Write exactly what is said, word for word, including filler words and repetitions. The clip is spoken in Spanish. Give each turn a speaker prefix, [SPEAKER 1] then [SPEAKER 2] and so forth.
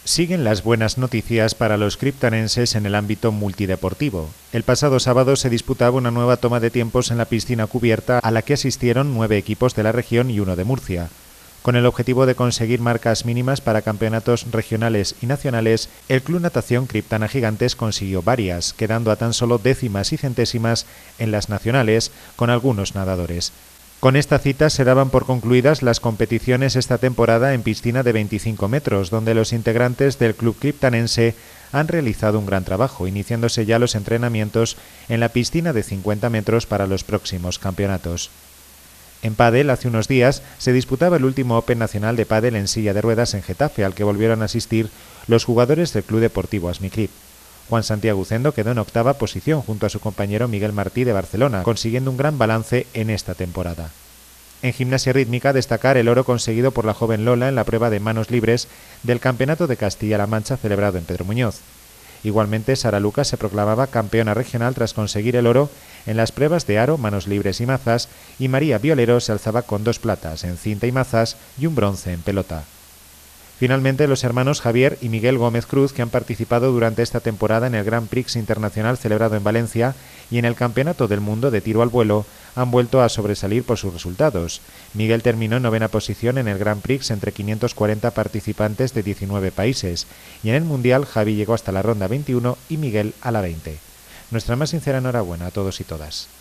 [SPEAKER 1] Siguen las buenas noticias para los criptanenses en el ámbito multideportivo. El pasado sábado se disputaba una nueva toma de tiempos en la piscina cubierta a la que asistieron nueve equipos de la región y uno de Murcia. Con el objetivo de conseguir marcas mínimas para campeonatos regionales y nacionales, el Club Natación Criptana Gigantes consiguió varias, quedando a tan solo décimas y centésimas en las nacionales con algunos nadadores. Con esta cita se daban por concluidas las competiciones esta temporada en piscina de veinticinco metros, donde los integrantes del club criptanense han realizado un gran trabajo, iniciándose ya los entrenamientos en la piscina de cincuenta metros para los próximos campeonatos. En pádel, hace unos días, se disputaba el último Open Nacional de Pádel en silla de ruedas en Getafe, al que volvieron a asistir los jugadores del Club Deportivo Asmicrip. Juan Santiago Ucendo quedó en octava posición junto a su compañero Miguel Martí de Barcelona, consiguiendo un gran balance en esta temporada. En gimnasia rítmica, destacar el oro conseguido por la joven Lola en la prueba de manos libres del Campeonato de Castilla-La Mancha celebrado en Pedro Muñoz. Igualmente, Sara Lucas se proclamaba campeona regional tras conseguir el oro en las pruebas de aro, manos libres y mazas, y María Violero se alzaba con dos platas en cinta y mazas y un bronce en pelota. Finalmente, los hermanos Javier y Miguel Gómez Cruz, que han participado durante esta temporada en el Grand Prix Internacional celebrado en Valencia y en el Campeonato del Mundo de Tiro al Vuelo, han vuelto a sobresalir por sus resultados. Miguel terminó en novena posición en el Grand Prix entre quinientos cuarenta participantes de diecinueve países, y en el Mundial Javi llegó hasta la ronda veintiuno y Miguel a la veinte. Nuestra más sincera enhorabuena a todos y todas.